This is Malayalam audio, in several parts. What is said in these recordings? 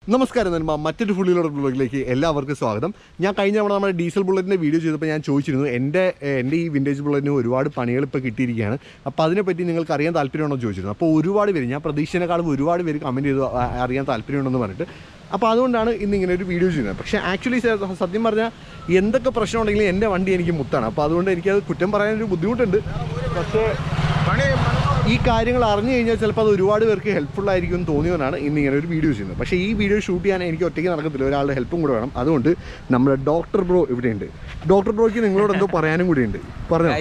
നമസ്കാരം നന്മ മറ്റൊരു ഫുള്ളിലോട് ബ്ലോഗിലേക്ക് എല്ലാവർക്കും സ്വാഗതം. ഞാൻ കഴിഞ്ഞ തവണ നമ്മുടെ ഡീസൽ ബുള്ളറ്റിൻ്റെ വീഡിയോ ചെയ്തപ്പോൾ ഞാൻ ചോദിച്ചിരുന്നു എൻ്റെ ഈ വിൻറ്റേജ് ബുള്ളറ്റിന് ഒരുപാട് പണികൾ ഇപ്പോൾ കിട്ടിയിരിക്കുകയാണ്. അപ്പോൾ അതിനെപ്പറ്റി നിങ്ങൾക്ക് അറിയാൻ താല്പര്യമുണ്ടോ എന്ന് ചോദിച്ചിരുന്നു. അപ്പോൾ ഒരുപാട് പേര്, ഞാൻ പ്രതീക്ഷിച്ചതിനേക്കാളും ഒരുപാട് പേര് കമൻറ്റ് ചെയ്തു അറിയാൻ താല്പര്യമുണ്ടെന്ന് പറഞ്ഞിട്ട്. അപ്പോൾ അതുകൊണ്ടാണ് ഇന്നിങ്ങനെ ഒരു വീഡിയോ ചെയ്യുന്നത്. പക്ഷേ ആക്ച്വലി സത്യം പറഞ്ഞാൽ എന്തൊക്കെ പ്രശ്നമുണ്ടെങ്കിലും എൻ്റെ വണ്ടി എനിക്ക് മുത്താണ്. അപ്പോൾ അതുകൊണ്ട് എനിക്കത് കുറ്റം പറയാനൊരു ബുദ്ധിമുട്ടുണ്ട്. പക്ഷേ ഈ കാര്യങ്ങൾ അറിഞ്ഞു കഴിഞ്ഞാൽ ചിലപ്പോൾ അത് ഒരുപാട് പേർക്ക് ഹെൽപ്ഫുൾ ആയിരിക്കും എന്ന് തോന്നിയവനാണ് ഇന്നിങ്ങനെ ഒരു വീഡിയോ ചെയ്യുന്നത്. പക്ഷേ ഈ വീഡിയോ ഷൂട്ട് ചെയ്യാൻ എനിക്ക് ഒറ്റയ്ക്ക് നടക്കത്തില്ല, ഒരാളുടെ ഹെൽപ്പും കൂടെ വേണം. അതുകൊണ്ട് നമ്മുടെ ഡോക്ടർ ബ്രോ ഇവിടെയുണ്ട്. ഡോക്ടർ ബ്രോയ്ക്ക് നിങ്ങളോട് എന്തോ പറയാനും കൂടി ഉണ്ട്. പറഞ്ഞു.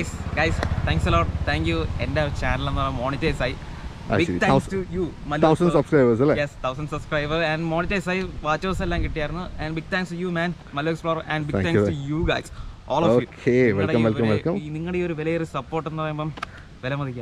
എൻ്റെ ചാനൽ മോണിറ്റൈസ് ആയി. Big thanks to you, Mallu. 1000 subscribers, അല്ലേ? Yes, 1000 subscribers and monetize ആയി, watchers എല്ലാം കിട്ടിയായിരുന്നു. And big thanks to you, man, Mallu Explorer, and big thanks to you guys, all of you. Okay, welcome. നിങ്ങളുടെ ഈ ഒരു വലിയൊരു സപ്പോർട്ട് എന്ന് പറയുമ്പോൾ മതി.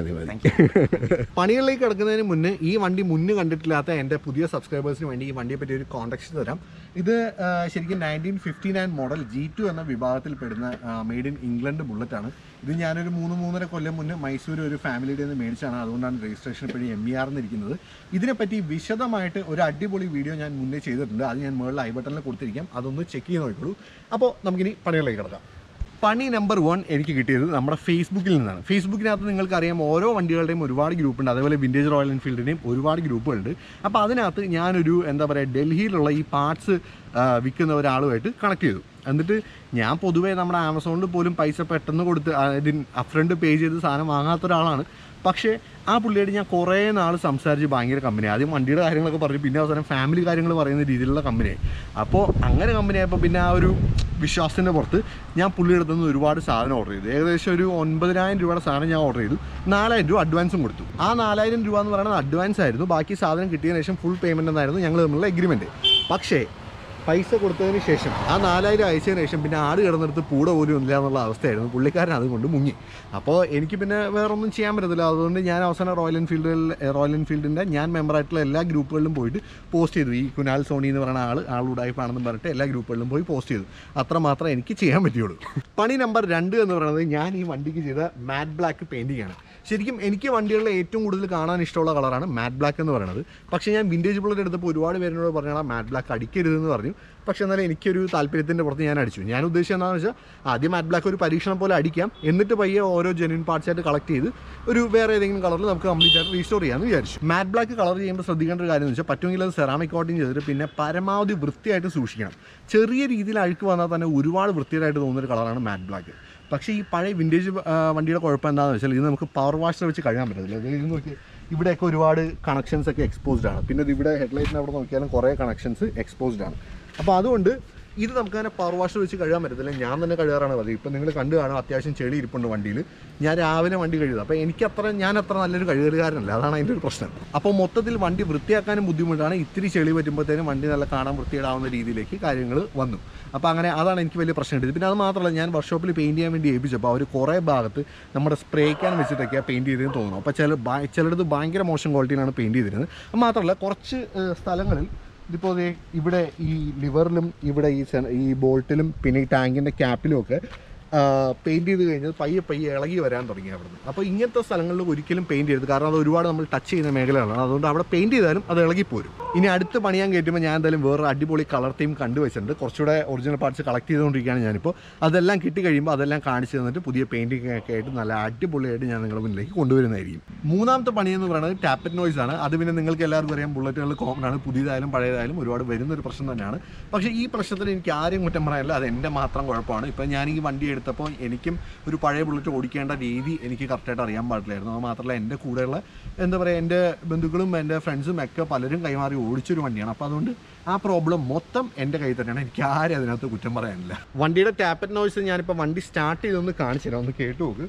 പണികളിലേക്ക് കിടക്കുന്നതിന് മുന്നേ ഈ വണ്ടി മുന്നേ കണ്ടിട്ടില്ലാത്ത എൻ്റെ പുതിയ സബ്സ്ക്രൈബേഴ്സിന് വേണ്ടി ഈ വണ്ടിയെ പറ്റി ഒരു കോൺടാക്ട് തരാം. ഇത് ശരിക്കും 1959 മോഡൽ G2 എന്ന വിഭാഗത്തിൽ പെടുന്ന മെയ്ഡ് ഇൻ ഇംഗ്ലണ്ട് ബുള്ളറ്റാണ്. ഇത് ഞാനൊരു 3-3.5 കൊല്ലം മുന്നേ മൈസൂർ ഒരു ഫാമിലിയുടെ നിന്ന് മേടിച്ചാണ്. അതുകൊണ്ടാണ് രജിസ്ട്രേഷൻ ഇപ്പോഴും MER എന്നിരിക്കുന്നത്. ഇതിനെപ്പറ്റി വിശദമായിട്ട് ഒരു അടിപൊളി വീഡിയോ ഞാൻ മുന്നേ ചെയ്തിട്ടുണ്ട്. അത് ഞാൻ മുകളിൽ ഐ ബട്ടണിൽ കൊടുത്തിരിക്കാം, അതൊന്ന് ചെക്ക് ചെയ്ത് നോക്കിക്കോളൂ. അപ്പോൾ നമുക്കിനി പണികളിലേക്ക് കിടക്കാം. പണി നമ്പർ 1 എനിക്ക് കിട്ടിയത് നമ്മുടെ ഫേസ്ബുക്കിൽ നിന്നാണ്. ഫേസ്ബുക്കിനകത്ത് നിങ്ങൾക്കറിയാം ഓരോ വണ്ടികളുടെയും ഒരുപാട് ഗ്രൂപ്പുണ്ട്, അതേപോലെ വിൻറ്റേജ് റോയൽ എൻഫീൽഡിൻ്റെയും ഒരുപാട് ഗ്രൂപ്പുകളുണ്ട്. അപ്പോൾ അതിനകത്ത് ഞാനൊരു ഡൽഹിയിലുള്ള ഈ പാർട്സ് വിൽക്കുന്ന ഒരാളുമായിട്ട് കണക്ട് ചെയ്തു. എന്നിട്ട് ഞാൻ പൊതുവേ നമ്മുടെ ആമസോണിൽ പോലും പൈസ പെട്ടെന്ന് കൊടുത്ത് അപ്രണ്ട് പേ ചെയ്ത് സാധനം വാങ്ങാത്ത ഒരാളാണ്. പക്ഷേ ആ പുള്ളിയായിട്ട് ഞാൻ കുറേ നാൾ സംസാരിച്ച് ഭയങ്കര കമ്പനിയായി. ആദ്യം വണ്ടിയുടെ കാര്യങ്ങളൊക്കെ പറഞ്ഞു, പിന്നെ അവസാനം ഫാമിലി കാര്യങ്ങൾ പറയുന്ന രീതിയിലുള്ള കമ്പനിയായി. അപ്പോൾ അങ്ങനെ കമ്പനിയായപ്പോൾ പിന്നെ ആ ഒരു വിശ്വാസത്തിൻ്റെ പുറത്ത് ഞാൻ പുള്ളിയുടെ അടുത്ത് നിന്ന് ഒരുപാട് സാധനം ഓർഡർ ചെയ്തു. ഏകദേശം ഒരു 9,000 രൂപയുടെ സാധനം ഞാൻ ഓർഡർ ചെയ്തു. 4,000 രൂപ അഡ്വാൻസും കൊടുത്തു. ആ 4,000 രൂപ എന്ന് പറയുന്നത് അഡ്വാൻസ് ആയിരുന്നു. ബാക്കി സാധനം കിട്ടിയതിന് ശേഷം ഫുൾ പേയ്മെൻ്റ് എന്നായിരുന്നു ഞങ്ങൾ തമ്മിലുള്ള എഗ്രിമെൻറ്റ്. പക്ഷേ പൈസ കൊടുത്തതിന് ശേഷം ആ 4,000 അയച്ചതിന് ശേഷം പിന്നെ ആട് കിടന്നിടത്ത് പൂട പോലും ഇല്ല എന്നുള്ള അവസ്ഥയായിരുന്നു. പുള്ളിക്കാരൻ അതുകൊണ്ട് മുങ്ങി. അപ്പോൾ എനിക്ക് പിന്നെ വേറൊന്നും ചെയ്യാൻ പറ്റത്തില്ല. അതുകൊണ്ട് ഞാൻ അവസാനം റോയൽ എൻഫീൽഡിൻ്റെ ഞാൻ മെമ്പറായിട്ടുള്ള എല്ലാ ഗ്രൂപ്പുകളിലും പോയിട്ട് പോസ്റ്റ് ചെയ്തു. ഈ കുനാൽ സോണി എന്ന് പറയുന്ന ആളുടായ്പാണെന്ന് പറഞ്ഞിട്ട് എല്ലാ ഗ്രൂപ്പുകളിലും പോയി പോസ്റ്റ് ചെയ്തു. അത്രമാത്രം എനിക്ക് ചെയ്യാൻ പറ്റുള്ളൂ. പണി നമ്പർ 2 എന്ന് പറയുന്നത് ഞാൻ ഈ വണ്ടിക്ക് ചെയ്ത മാറ്റ് ബ്ലാക്ക് പെയിൻറ്റിംഗ് ആണ്. ശരിക്കും എനിക്ക് വണ്ടികളിൽ ഏറ്റവും കൂടുതൽ കാണാൻ ഇഷ്ടമുള്ള കളറാണ് മാറ്റ് ബ്ലാക്ക് എന്ന് പറയുന്നത്. പക്ഷേ ഞാൻ വിൻറ്റേജ് ബുള്ളറ്റ് എടുത്തപ്പോൾ ഒരുപാട് പേരോട് പറഞ്ഞാൽ മാറ്റ് ബ്ലാക്ക് അടിക്കരുതെന്ന് പറഞ്ഞു. പക്ഷേ എന്നാലും എനിക്കൊരു താല്പര്യത്തിൻ്റെ പുറത്ത് ഞാൻ അടിച്ചു. ഞാൻ ഉദ്ദേശിച്ചത് എന്താണെന്ന് വെച്ചാൽ ആദ്യം മാറ്റ് ബ്ലാക്ക് ഒരു പരീക്ഷണം പോലെ അടിക്കാം, എന്നിട്ട് പയ്യെ ഓരോ ജെന്യൂൻ പാർട്സായിട്ട് കളക്ട് ചെയ്ത് ഒരു വേറെ ഏതെങ്കിലും കളറിൽ നമുക്ക് കംപ്ലീറ്റ് ആയിട്ട് റീസ്റ്റോർ ചെയ്യാമെന്ന് വിചാരിച്ചു. മാറ്റ് ബ്ലാക്ക് കളർ ചെയ്യുമ്പോൾ ശ്രദ്ധിക്കേണ്ട ഒരു കാര്യം എന്ന് വെച്ചാൽ പറ്റുമെങ്കിൽ അത് സെറാമിക് കോട്ടിങ് ചെയ്തിട്ട് പിന്നെ പരമാവധി വൃത്തിയായിട്ട് സൂക്ഷിക്കണം. ചെറിയ രീതിയിൽ അഴുക്ക് വന്നാൽ തന്നെ ഒരുപാട് വൃത്തിയായിട്ട് തോന്നുന്നൊരു കളറാണ് മാറ്റ് ബ്ലാക്ക്. പക്ഷേ ഈ പഴയ വിൻറ്റേജ് വണ്ടിയുടെ കുഴപ്പം എന്താണെന്ന് വെച്ചാൽ ഇത് നമുക്ക് പവർ വാഷർ വെച്ച് കഴുകാൻ പറ്റത്തില്ല. ഇത് നോക്കി, ഇവിടെയൊക്കെ ഒരുപാട് കണക്ഷൻസ് ഒക്കെ എക്സ്പോസ്ഡ് ആണ്. പിന്നെ ഇവിടെ ഹെഡ്ലൈറ്റിന് അവിടെ നോക്കിയാലും കുറേ കണക്ഷൻസ് എക്സ്പോസ്ഡ് ആണ്. അപ്പോൾ അതുകൊണ്ട് ഇത് നമുക്കങ്ങനെ പവർ വാഷർ വെച്ച് കഴുകാൻ പറ്റത്തില്ല. ഞാൻ തന്നെ കഴുകാറാണ് പതിവ്. ഇപ്പം നിങ്ങൾ കണ്ടു കാണും, അത്യാവശ്യം ചെളി ഇരിപ്പുണ്ട് വണ്ടിയിൽ. ഞാൻ രാവിലെ വണ്ടി കഴുകുന്നത്. അപ്പോൾ ഞാൻ അത്ര നല്ലൊരു കഴുകലുകാരനല്ല, അതാണ് അതിൻ്റെ ഒരു പ്രശ്നം. അപ്പോൾ മൊത്തത്തിൽ വണ്ടി വൃത്തിയാക്കാനും ബുദ്ധിമുട്ടാണ്. ഇത്തിരി ചെളി പറ്റുമ്പോഴത്തേനും വണ്ടി നല്ല കാണാൻ വൃത്തിയിടാവുന്ന രീതിയിലേക്ക് കാര്യങ്ങൾ വന്നു. അപ്പോൾ അങ്ങനെ അതാണ് എനിക്ക് വലിയ പ്രശ്നം കിട്ടിയത്. പിന്നെ അത് മാത്രമല്ല, ഞാൻ വർക്ക്ഷോപ്പിൽ പെയിൻറ്റ് ചെയ്യാൻ വേണ്ടി ഏൽപ്പിച്ചപ്പോൾ അവർ കുറേ ഭാഗത്ത് നമ്മുടെ സ്പ്രേ ക്യാൻ വെച്ചിട്ടൊക്കെയാണ് പെയിൻറ്റ് ചെയ്തതെന്ന് തോന്നുന്നു. അപ്പോൾ ചിലടത്ത് ഭയങ്കര മോശം ക്വാളിറ്റിയിലാണ് പെയിൻറ്റ് ചെയ്തിരുന്നത്. അത് മാത്രമല്ല കുറച്ച് സ്ഥലങ്ങളിൽ ഇതിപ്പോൾ ഇവിടെ ഈ ലിവറിലും ഇവിടെ ഈ ബോൾട്ടിലും പിന്നെ ഈ ടാങ്കിൻ്റെ ക്യാപ്പിലും ഒക്കെ പെയിൻറ്റ് ചെയ്ത് കഴിഞ്ഞാൽ പയ്യെ ഇളകി വരാൻ തുടങ്ങി അവിടുന്ന്. അപ്പോൾ ഇങ്ങനത്തെ സ്ഥലങ്ങളിൽ ഒരിക്കലും പെയിൻറ്റ് ചെയ്യരുത്, കാരണം അത് ഒരുപാട് നമ്മൾ ടച്ച് ചെയ്യുന്ന മേഖലകളാണ്. അതുകൊണ്ട് അവിടെ പെയിൻറ്റ് ചെയ്താലും അത് ഇളകിപ്പോരും. ഇനി അടുത്ത് പണിയാൻ കയറ്റുമ്പോൾ ഞാൻ എന്തായാലും വേറെ അടിപൊളി കളർ തീം കണ്ടുവച്ചിട്ടുണ്ട്. കുറച്ചുകൂടെ ഒറിജിനൽ പാർട്സ് കളക്ട് ചെയ്തുകൊണ്ടിരിക്കുകയാണ് ഞാനിപ്പോൾ. അതെല്ലാം കിട്ടി കഴിയുമ്പോൾ അതെല്ലാം കാണിച്ചു തന്നിട്ട് പുതിയ പെയിൻറ്റിംഗ് ഒക്കെ ആയിട്ട് നല്ല അടിപൊളിയായിട്ട് ഞാൻ നിങ്ങളുടെ മുന്നിലേക്ക് കൊണ്ടുവരുന്നതായിരിക്കും. മൂന്നാമത്തെ പണി എന്ന് പറയുന്നത് ടാപ്പറ്റ് നോയ്സ് ആണ്. അത് പിന്നെ നിങ്ങൾക്ക് എല്ലാവർക്കും അറിയാം, ബുള്ളറ്റുകൾ കോമൺ ആണ്. പുതിയതായാലും പഴയതായാലും ഒരുപാട് വരുന്നൊരു പ്രശ്നം തന്നെയാണ്. പക്ഷേ ഈ പ്രശ്നത്തിന് എനിക്ക് ആരെയും കുറ്റം പറയാനില്ല, അത് എൻ്റെ മാത്രം കുഴപ്പമാണ്. ഇപ്പോൾ ഞാൻ ഈ വണ്ടി എടുത്തപ്പോൾ എനിക്കും ഒരു പഴയ ബുള്ളറ്റ് ഓടിക്കേണ്ട രീതി എനിക്ക് കറക്റ്റായിട്ട് അറിയാൻ പാടില്ലായിരുന്നു. അത് മാത്രമല്ല എൻ്റെ കൂടെയുള്ള എൻ്റെ ബന്ധുക്കളും എൻ്റെ ഫ്രണ്ട്സും ഒക്കെ പലരും കൈമാറി ഓടിച്ചൊരു വണ്ടിയാണ്. അപ്പോൾ അതുകൊണ്ട് ആ പ്രോബ്ലം മൊത്തം എൻ്റെ കയ്യിൽ തന്നെയാണ്. എനിക്ക് ആരും അതിനകത്ത് കുറ്റം പറയാനില്ല. വണ്ടിയുടെ ടാപ്പറ്റ് നോയ്സ് ഞാനിപ്പോൾ വണ്ടി സ്റ്റാർട്ട് ചെയ്തൊന്ന് കാണിച്ചു തരാം, ഒന്ന് കേട്ടു നോക്ക്.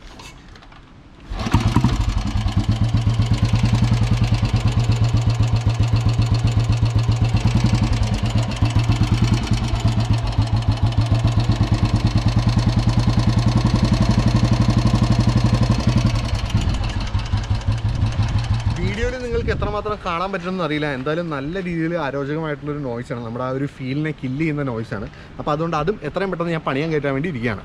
നിങ്ങൾക്ക് എത്രമാത്രം കാണാൻ പറ്റുമെന്ന് അറിയില്ല. എന്തായാലും നല്ല രീതിയിൽ അരോചകമായിട്ടുള്ളൊരു നോയ്സാണ്. നമ്മുടെ ആ ഒരു ഫീലിനെ കില്ല് ചെയ്യുന്ന നോയ്സാണ്. അപ്പോൾ അതുകൊണ്ട് അതും എത്രയും പെട്ടെന്ന് ഞാൻ പണിയാൻ കയറ്റാൻ വേണ്ടി ഇരിക്കുകയാണ്.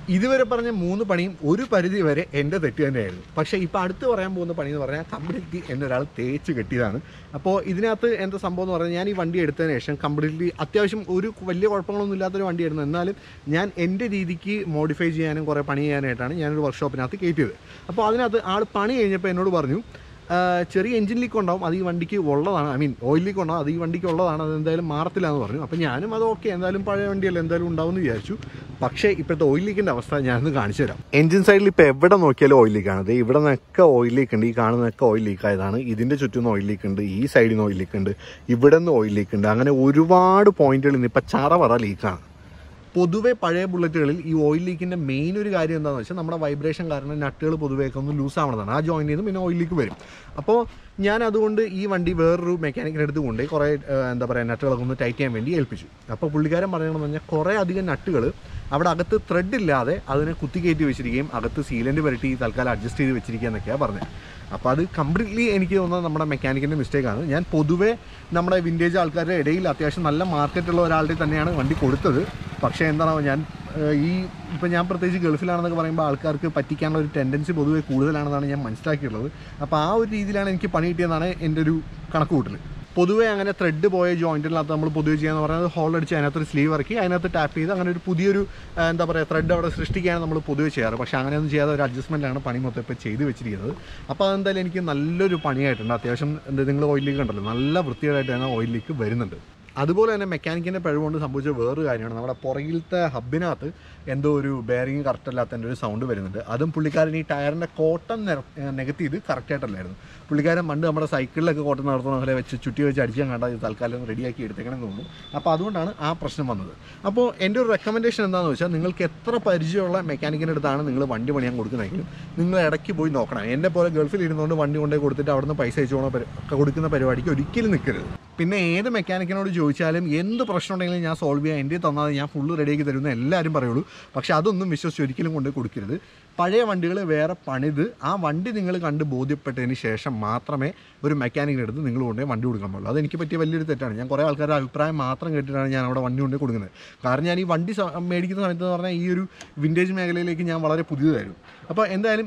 ഇതുവരെ പറഞ്ഞ 3 പണിയും ഒരു പരിധി വരെ എൻ്റെ തെറ്റ് തന്നെയായിരുന്നു. പക്ഷേ ഇപ്പോൾ അടുത്ത് പറയാൻ പോകുന്ന പണി എന്ന് പറഞ്ഞാൽ കംപ്ലീറ്റ്ലി എന്നെ ഒരാൾ തേച്ച് കെട്ടിയതാണ്. അപ്പോൾ ഇതിനകത്ത് എന്താ സംഭവം എന്ന് പറഞ്ഞാൽ, ഞാൻ ഈ വണ്ടി എടുത്തതിന് ശേഷം കംപ്ലീറ്റ്ലി അത്യാവശ്യം ഒരു വലിയ കുഴപ്പങ്ങളൊന്നും ഇല്ലാത്തൊരു വണ്ടിയായിരുന്നു. എന്നാലും ഞാൻ എൻ്റെ രീതിക്ക് മോഡിഫൈ ചെയ്യാനും കുറേ പണി ചെയ്യാനായിട്ടാണ് ഞാനൊരു വർക്ക്ഷോപ്പിനകത്ത് കയറ്റിയത്. അപ്പോൾ അതിനകത്ത് ആൾ പണി കഴിഞ്ഞപ്പോൾ എന്നോട് പറഞ്ഞു, ചെറിയ എഞ്ചിൻ ലീക്ക് ഉണ്ടാവും, അത് ഈ വണ്ടിക്ക് ഉള്ളതാണ്, ഐ മീൻ ഓയിൽ ലീക്ക് ഉണ്ടാവും, അത് ഈ വണ്ടിക്ക് ഉള്ളതാണ്, അത് എന്തായാലും മാറത്തില്ല എന്ന് പറഞ്ഞു. അപ്പോൾ ഞാനും അത് ഓക്കെ, എന്തായാലും പഴയ വണ്ടിയല്ല, എന്തായാലും ഉണ്ടാവും എന്ന് വിചാരിച്ചു. പക്ഷേ ഇപ്പോഴത്തെ ഓയിൽ ലീക്കിൻ്റെ അവസ്ഥ ഞാനൊന്ന് കാണിച്ചു തരാം. എഞ്ചിൻ സൈഡിൽ ഇപ്പോൾ എവിടെ നോക്കിയാലും ഓയിൽ ലീക്കാണ്. അത് ഇവിടെ നിന്നൊക്കെ ഓയിൽ ലീക്ക് ഉണ്ട്, ഈ കാണുന്നതൊക്കെ ഓയിൽ ലീക്ക് ആയതാണ്. ഇതിൻ്റെ ചുറ്റും ഓയിൽ ലീക്ക് ഉണ്ട്, ഈ സൈഡിൽ നിന്ന് ഓയിൽ ലീക്ക് ഉണ്ട്, ഇവിടെ നിന്ന് ഓയിൽ ലീക്ക് ഉണ്ട്. അങ്ങനെ ഒരുപാട് പോയിന്റുകളിൽ നിന്ന് ഇപ്പം ചറവറ ലീക്കാണ്. പൊതുവേ പഴയ ബുള്ളറ്റുകളിൽ ഈ ഓയിൽ ലീക്കിൻ്റെ മെയിൻ ഒരു കാര്യം എന്താണെന്ന് വെച്ചാൽ, നമ്മുടെ വൈബ്രേഷൻ കാരണം നട്ടുകൾ പൊതുവേയൊക്കെ ഒന്ന് ലൂസ് ആവണതാണ്. ആ ജോയിൻ്റ് ചെയ്ത് പിന്നെ ഓയിൽ ലീക്ക് വരും. അപ്പോൾ ഞാൻ അതുകൊണ്ട് ഈ വണ്ടി വേറൊരു മെക്കാനിക്കിൻ്റെ അടുത്ത് കൊണ്ടുപോയി കുറേ എന്താ പറയുക നട്ടുകളൊക്കെ ഒന്ന് ടൈറ്റ് ചെയ്യാൻ വേണ്ടി ഏൽപ്പിച്ചു. അപ്പോൾ പുള്ളിക്കാരൻ പറയണമെന്ന് പറഞ്ഞാൽ, കുറേ അധികം നട്ടുകൾ അവിടെ അകത്ത് ത്രെഡ് ഇല്ലാതെ അതിനെ കുത്തിക്കയറ്റി വെച്ചിരിക്കുകയും അകത്ത് സീലൻ്റ് പുരട്ടി തൽക്കാലം അഡ്ജസ്റ്റ് ചെയ്ത് വെച്ചിരിക്കുക എന്നൊക്കെയാണ് പറഞ്ഞത്. അപ്പോൾ അത് കംപ്ലീറ്റ്ലി എനിക്ക് തോന്നുന്നത് നമ്മുടെ മെക്കാനിക്കിൻ്റെ മിസ്റ്റേക്കാണ്. ഞാൻ പൊതുവേ നമ്മുടെ വിൻറ്റേജ് ആൾക്കാരുടെ ഇടയിൽ അത്യാവശ്യം നല്ല മാർക്കറ്റുള്ള ഒരാളുടെ തന്നെയാണ് വണ്ടി കൊടുത്തത്. പക്ഷേ എന്താണോ ഞാൻ ഇപ്പോൾ ഞാൻ പ്രത്യേകിച്ച് ഗൾഫിലാണെന്നൊക്കെ പറയുമ്പോൾ ആൾക്കാർക്ക് പറ്റിക്കാനുള്ള ഒരു ടെൻഡൻസി പൊതുവേ കൂടുതലാണെന്നാണ് ഞാൻ മനസ്സിലാക്കിയിട്ടുള്ളത്. അപ്പോൾ ആ ഒരു രീതിയിലാണ് എനിക്ക് പണി കിട്ടിയതെന്നാണ് എൻ്റെ ഒരു കണക്ക് കൂട്ടൽ. പൊതുവേ അങ്ങനെ ത്രെഡ് പോയ ജോയിൻറ്റിനകത്ത് നമ്മൾ പൊതുവെ ചെയ്യാന്ന് പറയുന്നത് ഹോൾ അടിച്ച് അതിനകത്തൊരു സ്ലീവ് ഇറക്കി അതിനകത്ത് ടാപ്പ് ചെയ്ത് അങ്ങനെ ഒരു പുതിയൊരു എന്താ പറയുക ത്രെഡ് അവിടെ സൃഷ്ടിക്കുകയാണ് നമ്മൾ പൊതുവെ ചെയ്യാറ്. പക്ഷേ അങ്ങനെയൊന്നും ചെയ്യാതെ ഒരു അഡ്ജസ്റ്റ്മെൻറ്റാണ് പണി മൊത്തം ഇപ്പോൾ ചെയ്ത് വെച്ചിരിക്കുന്നത്. അപ്പോൾ അതെന്തായാലും എനിക്ക് നല്ലൊരു പണിയായിട്ടുണ്ട്. അത്യാവശ്യം എന്താ നിങ്ങൾ ഓയിൽ ലീക്ക് ഉണ്ടല്ലോ, നല്ല വൃത്തിയായിട്ട് തന്നെ ഓയിൽ ലീക്ക് വരുന്നുണ്ട്. അതുപോലെ തന്നെ മെക്കാനിക്കിൻ്റെ പിഴവുകൊണ്ട് സംഭവിച്ച വേറൊരു കാര്യമാണ്, നമ്മുടെ പുറകിലത്തെ ഹബിനകത്ത് എന്തോ ഒരു ബെയറിങ് കറക്റ്റ് അല്ലാത്തതിൻ്റെ ഒരു സൗണ്ട് വരുന്നുണ്ട്. അതും പുള്ളിക്കാരൻ ഈ ടയറിൻ്റെ കോട്ടൺ നികത്തി ഇത് കറക്റ്റായിട്ടല്ലായിരുന്നു. പുള്ളിക്കാരൻ പണ്ട് നമ്മുടെ സൈക്കിളിലൊക്കെ കോട്ടൺ നടത്തുന്ന പോലെ വെച്ച് ചുറ്റി വെച്ച് അടിച്ചാൽ കണ്ടാൽ ഇത് തൽക്കാലം റെഡിയാക്കി എടുത്തേക്കണമെന്ന് തോന്നുന്നു. അപ്പോൾ അതുകൊണ്ടാണ് ആ പ്രശ്നം വന്നത്. അപ്പോൾ എൻ്റെ ഒരു റെക്കമെൻഡേഷൻ എന്താണെന്ന് വെച്ചാൽ, നിങ്ങൾക്ക് എത്ര പരിചയമുള്ള മെക്കാനിക്കിൻ്റെ അടുത്താണ് നിങ്ങൾ വണ്ടി പണിയാൻ കൊടുക്കുന്നതെങ്കിലും നിങ്ങൾ ഇടയ്ക്ക് പോയി നോക്കണം. എന്നെ പോലെ ഗൾഫിൽ ഇരുന്നുകൊണ്ട് വണ്ടി കൊണ്ടുപോയി കൊടുത്തിട്ട് അവിടുന്ന് പൈസ അയച്ചു കൊടുക്കുന്ന പരിപാടിക്ക് ഒരിക്കലും നിൽക്കരുത്. പിന്നെ ഏത് മെക്കാനിക്കിനോട് ചോദിച്ചാലും എന്ത് പ്രശ്നം ഉണ്ടെങ്കിലും ഞാൻ സോൾവ് ചെയ്യാൻ എൻ്റെ തന്നാൽ ഞാൻ ഫുള്ള് റെഡിയാക്കി തരുമെന്ന് എല്ലാവരും പറയുള്ളൂ. പക്ഷേ അതൊന്നും വിശ്വസിച്ച് ഒരിക്കലും കൊണ്ട് കൊടുക്കരുത്. പഴയ വണ്ടികൾ വേറെ പണിത് ആ വണ്ടി നിങ്ങൾ കണ്ട് ബോധ്യപ്പെട്ടതിന് ശേഷം മാത്രമേ ഒരു മെക്കാനിക്കിൻ്റെ അടുത്ത് നിങ്ങൾ കൊണ്ടുപോയി വണ്ടി കൊടുക്കാൻ പാടുള്ളൂ. അതെനിക്ക് പറ്റിയ വലിയൊരു തെറ്റാണ്. ഞാൻ കുറേ ആൾക്കാരുടെ അഭിപ്രായം മാത്രം കേട്ടിട്ടാണ് ഞാൻ അവിടെ വണ്ടി കൊണ്ടുപോയി കൊടുക്കുന്നത്. കാരണം ഞാൻ ഈ വണ്ടി മേടിക്കുന്ന സമയത്ത് എന്ന് പറഞ്ഞാൽ ഈ ഒരു വിൻറ്റേജ് മേഖലയിലേക്ക് ഞാൻ വളരെ പുതിയതായിരുന്നു. അപ്പോൾ എന്തായാലും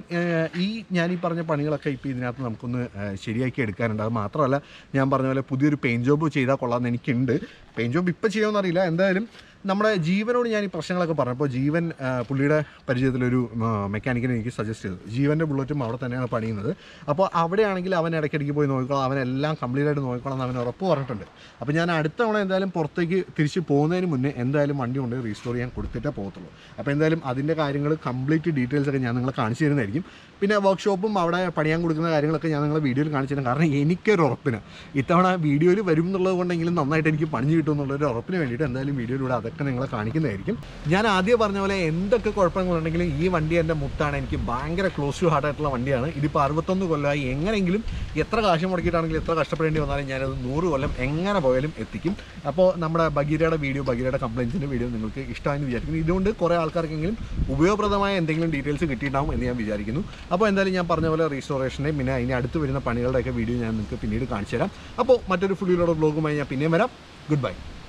ഞാനീ പറഞ്ഞ പണികളൊക്കെ ഇപ്പോൾ ഇതിനകത്ത് നമുക്കൊന്ന് ശരിയാക്കി എടുക്കാനുണ്ട്. അത് മാത്രമല്ല, ഞാൻ പറഞ്ഞ പോലെ പുതിയൊരു പെയിൻറ്റ് ജോബ് ചെയ്താൽ കൊള്ളാമെന്ന് എനിക്കുണ്ട്. പെയിൻറ്റ് ജോബ് ഇപ്പോൾ ചെയ്യുമെന്നറിയില്ല. എന്തായാലും നമ്മുടെ ജീവനോട് ഞാൻ ഈ പ്രശ്നങ്ങളൊക്കെ പറഞ്ഞപ്പോൾ ജീവൻ പുള്ളിയുടെ പരിചയത്തിലൊരു മെക്കാനിക്കിനെ എനിക്ക് സജസ്റ്റ് ചെയ്തു. ജീവൻ്റെ ബുള്ളറ്റും അവിടെ തന്നെയാണ് പണിയുന്നത്. അപ്പോൾ അവിടെയാണെങ്കിൽ അവൻ ഇടയ്ക്കിടയ്ക്ക് പോയി നോക്കിക്കോളാം, അവനെല്ലാം കംപ്ലീറ്റ് ആയിട്ട് നോക്കിക്കോളാം എന്ന് അവൻ ഉറപ്പ് പറഞ്ഞിട്ടുണ്ട്. അപ്പോൾ ഞാൻ അടുത്ത തവണ എന്തായാലും പുറത്തേക്ക് തിരിച്ച് പോകുന്നതിന് മുന്നേ എന്തായാലും വണ്ടി കൊണ്ട് റീസ്റ്റോർ ചെയ്യാൻ കൊടുത്തിട്ടേ പോകത്തുള്ളൂ. അപ്പോൾ എന്തായാലും അതിൻ്റെ കാര്യങ്ങൾ കംപ്ലീറ്റ് ഡീറ്റെയിൽസ് ഒക്കെ ഞാൻ നിങ്ങളെ കാണിച്ചു തരുന്നതായിരിക്കും. പിന്നെ വർക്ക്ഷോപ്പും അവിടെ പണിയാൻ കൊടുക്കുന്ന കാര്യങ്ങളൊക്കെ ഞാൻ നിങ്ങളെ വീഡിയോയിൽ കാണിച്ചു തരാം. കാരണം എനിക്കൊരു ഉറപ്പിന് ഇത്തവണ വീഡിയോയിൽ വരും എന്നുള്ളത് കൊണ്ടെങ്കിലും നന്നായിട്ട് എനിക്ക് പണിഞ്ഞ് കിട്ടും എന്നുള്ളൊരു ഉറപ്പിന് വേണ്ടിയിട്ട് എന്തായാലും വീഡിയോയിലൂടെ അതൊക്കെ നിങ്ങളെ കാണിക്കുന്നതായിരിക്കും. ഞാൻ ആദ്യം പറഞ്ഞ പോലെ എന്തൊക്കെ കുഴപ്പങ്ങളുണ്ടെങ്കിലും ഈ വണ്ടി എൻ്റെ മുത്താണ്. എനിക്ക് ഭയങ്കര ക്ലോസ് ടു ഹാർട്ട് ആയിട്ടുള്ള വണ്ടിയാണ്. ഇതിപ്പോൾ 61 കൊല്ലമായി. എങ്ങനെയെങ്കിലും എത്ര കാശ് മുടക്കിയിട്ടാണെങ്കിലും എത്ര കഷ്ടപ്പെടേണ്ടി വന്നാലും ഞാനത് 100 കൊല്ലം എങ്ങനെ പോയാലും എത്തിക്കും. അപ്പോൾ നമ്മുടെ ബഗീരയുടെ ബഗീരയുടെ കംപ്ലയിൻസിൻ്റെ വീഡിയോ നിങ്ങൾക്ക് ഇഷ്ടമായെന്ന് വിചാരിക്കുന്നു. ഇതുകൊണ്ട് കുറേ ആൾക്കാർക്കെങ്കിലും ഉപയോഗപ്രദമായ എന്തെങ്കിലും ഡീറ്റെയിൽസ് കിട്ടിയിട്ടുണ്ടാവും എന്ന് ഞാൻ വിചാരിക്കുന്നു. അപ്പോൾ എന്തായാലും ഞാൻ പറഞ്ഞ പോലെ റീസ്റ്റോറേഷൻ്റെ പിന്നെ അതിന് അടുത്ത് വരുന്ന പണികളുടെയൊക്കെ വീഡിയോ ഞാൻ നിങ്ങൾക്ക് പിന്നീട് കാണിച്ചു തരാം. അപ്പോൾ മറ്റൊരു ഫുള്ളിലുള്ള വ്ലോഗുമായി ഞാൻ പിന്നെയും വരാം. Good by.